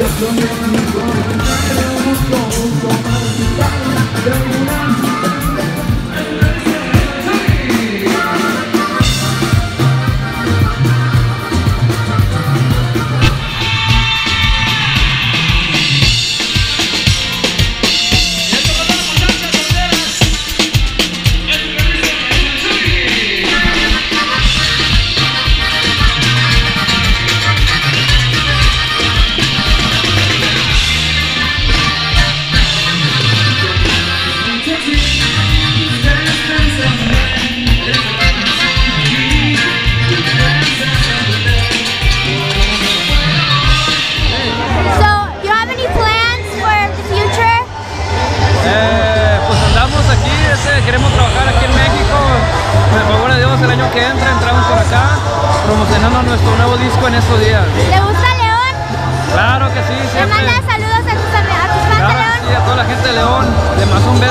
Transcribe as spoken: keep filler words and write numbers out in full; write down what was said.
Queremos trabajar aquí en México, por el favor de Dios, el año que entra entramos por acá promocionando nuestro nuevo disco en estos días. ¿Te gusta León? Claro que sí, siempre. ¿Le mandas saludos a tus, a tus fans Claro de León? que sí, a toda la gente de León, le mando un beso.